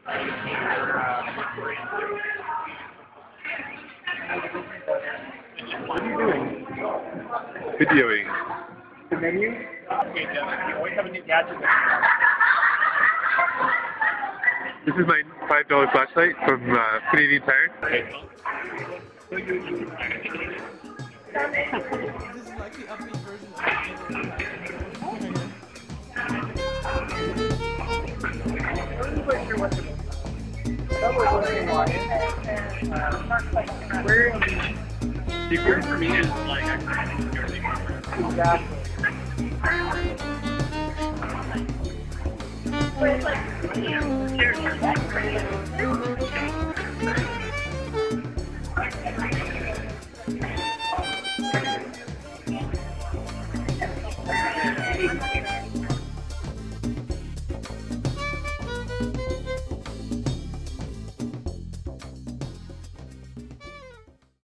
What are you doing? Videoing. The menu? Okay, you always have a new gadget. This is my $5 flashlight from Canadian Tire. This is like the upbeat version of Secret for me is like exactly. But it's like,